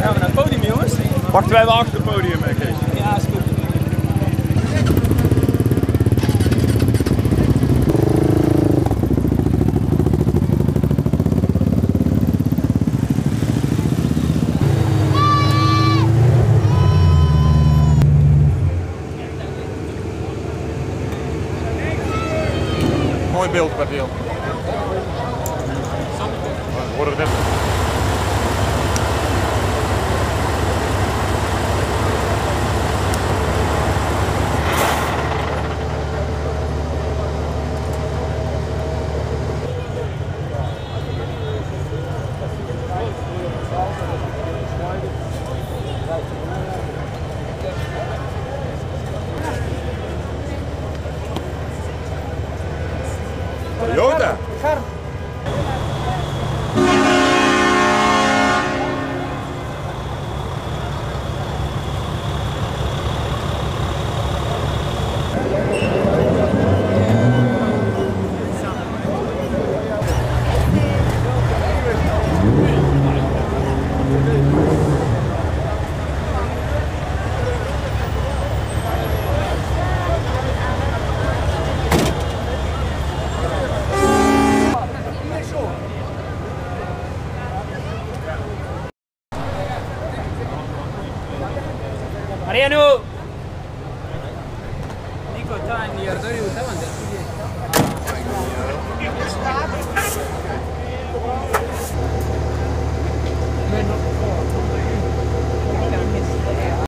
gaan we naar het podium, jongens. Wachten wij wel achter het podium, Kees? Ja, is goed. Mooi beeld, Bartiel. We worden net. Toyota. Mariano! Nico, sta in Iordori, stavano da